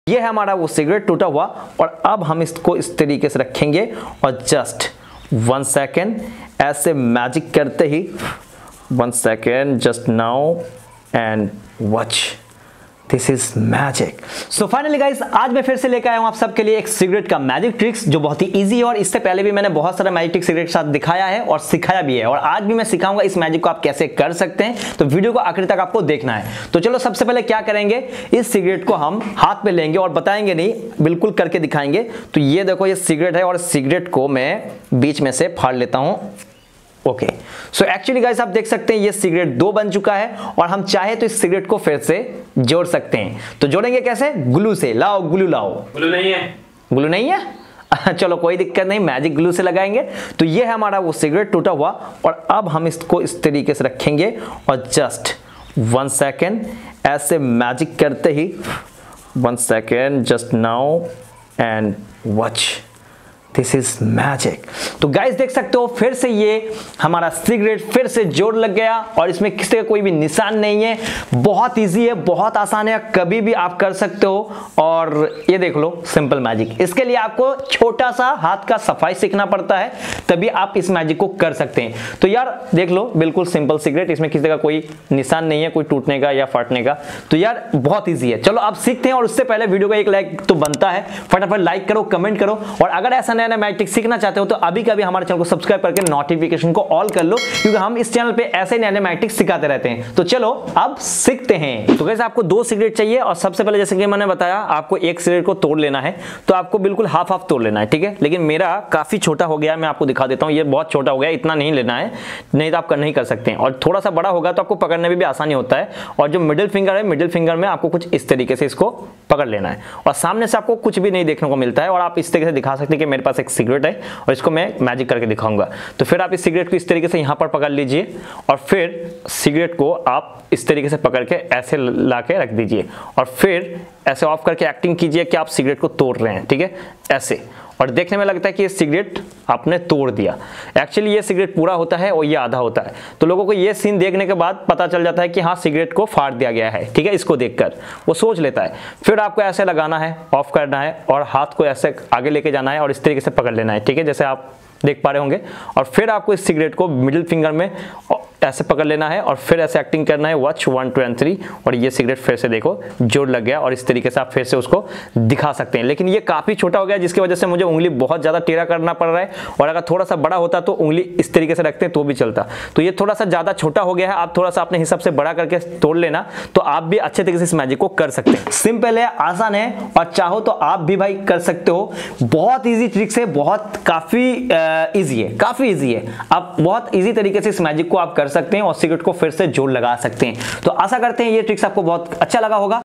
ये है हमारा वो सिगरेट टूटा हुआ और अब हम इसको इस तरीके से रखेंगे और जस्ट 1 सेकेंड ऐसे मैजिक करते ही 1 second just now and watch this is magic. So finally guys आज मैं फिर से लेकर आया हूं आप सबके लिए एक सिगरेट का मैजिक ट्रिक्स जो बहुत ही इजी है और इससे पहले भी मैंने बहुत सारा मैजिक ट्रिक्स सिगरेट के साथ दिखाया है और सिखाया भी है और आज भी मैं सिखाऊंगा इस मैजिक को आप कैसे कर सकते हैं। तो वीडियो को आखिर तक आपको देखना है। तो चलो सबसे पहले क्या करेंगे, इस सिगरेट को हम हाथ में लेंगे और बताएंगे नहीं, बिल्कुल करके दिखाएंगे। तो ये देखो ये सिगरेट है और सिगरेट को मैं बीच में से फाड़ लेता हूं। ओके सो एक्चुअली गाइस आप देख सकते हैं ये सिगरेट 2 बन चुका है और हम चाहे तो इस सिगरेट को फिर से जोड़ सकते हैं। तो जोड़ेंगे कैसे? ग्लू से। लाओ ग्लू लाओ। ग्लू नहीं है। ग्लू नहीं है चलो कोई दिक्कत नहीं, मैजिक ग्लू से लगाएंगे। तो ये है हमारा वो सिगरेट टूटा हुआ और अब हम इसको इस तरीके से रखेंगे और जस्ट 1 सेकेंड ऐसे मैजिक करते ही 1 second just now and watch this is magic. तो गाइस देख सकते हो फिर से ये हमारा सिगरेट फिर से जोड़ लग गया और इसमें किसी का कोई भी निशान नहीं है। बहुत इजी है, बहुत आसान है, कभी भी आप कर सकते हो। और ये देख लो सिंपल मैजिक। इसके लिए आपको छोटा सा हाथ का सफाई सीखना पड़ता है, तभी आप इस मैजिक को कर सकते हैं। तो यार देख लो बिल्कुल सिंपल सिगरेट, इसमें किसी का कोई निशान नहीं है, कोई टूटने का या फटने का। तो यार बहुत ईजी है। चलो आप सीखते हैं और उससे पहले वीडियो का एक लाइक तो बनता है, फटाफट लाइक करो, कमेंट करो और अगर ऐसा नया मैजिक सीखना चाहते हो तो अभी का भी हमारे चैनल को सब्सक्राइब करके नोटिफिकेशन को ऑल कर लो, क्योंकि हम इस चैनल पे ऐसे नए मैजिक सिखाते रहते हैं। तो चलो अब सीखते हैं। तो गाइस आपको 2 सिगरेट चाहिए और सबसे पहले जैसे कि मैंने बताया आपको एक सिगरेट को तोड़ लेना है। तो आपको बिल्कुल हाफ हाफ तोड़ लेना है, ठीक है। लेकिन मेरा काफी छोटा हो गया है, मैं आपको दिखा देता हूं। ये बहुत छोटा हो गया, इतना नहीं लेना है, नहीं तो आप नहीं कर सकते हैं। और थोड़ा सा बड़ा होगा तो आपको पकड़ने में भी आसानी होता है। और जो मिडिल फिंगर है, मिडिल फिंगर में आपको कुछ इस तरीके से इसको पकड़ लेना है और सामने से आपको कुछ भी नहीं देखने को मिलता है और आप इस तरीके से दिखा सकते हैं कि मेरे पास एक सिगरेट है और इसको मैं मैजिक करके दिखाऊंगा। तो फिर आप इस सिगरेट को इस तरीके से यहां पर पकड़ लीजिए और फिर सिगरेट को आप इस तरीके से पकड़ के ऐसे ला के रख दीजिए और फिर ऐसे ऑफ करके एक्टिंग कीजिए कि आप सिगरेट को तोड़ रहे हैं, ठीक है, ऐसे। और देखने में लगता है कि ये सिगरेट आपने तोड़ दिया। एक्चुअली ये सिगरेट पूरा होता है और ये आधा होता है। तो लोगों को ये सीन देखने के बाद पता चल जाता है कि हाँ सिगरेट को फाड़ दिया गया है, ठीक है। इसको देखकर वो सोच लेता है। फिर आपको ऐसे लगाना है, ऑफ करना है और हाथ को ऐसे आगे लेके जाना है और इस तरीके से पकड़ लेना है, ठीक है, जैसे आप देख पा रहे होंगे। और फिर आपको इस सिगरेट को मिडिल फिंगर में ऐसे पकड़ लेना है और फिर ऐसे एक्टिंग करना है, वॉच 1 2 and 3 और ये सिगरेट फिर से देखो जोड़ लग गया और इस तरीके से आप फिर से उसको दिखा सकते हैं। लेकिन ये काफी छोटा हो गया जिसकी वजह से मुझे उंगली बहुत ज्यादा टेढ़ा करना पड़ रहा है और अगर थोड़ा सा बड़ा होता तो उंगली इस तरीके से रखते तो भी चलता। तो ये थोड़ा सा ज्यादा छोटा हो गया है, आप थोड़ा सा अपने हिसाब से बड़ा करके तोड़ लेना, तो आप भी अच्छे तरीके से इस मैजिक को कर सकते हैं। सिंपल है, आसान है और चाहो तो आप भी भाई कर सकते हो। बहुत ईजी ट्रिक्स है, बहुत काफी ईजी है, काफी ईजी है। आप बहुत ईजी तरीके से इस मैजिक को आप कर सकते हैं और सिगरेट को फिर से जोड़ लगा सकते हैं। तो आशा करते हैं ये ट्रिक्स आपको बहुत अच्छा लगा होगा।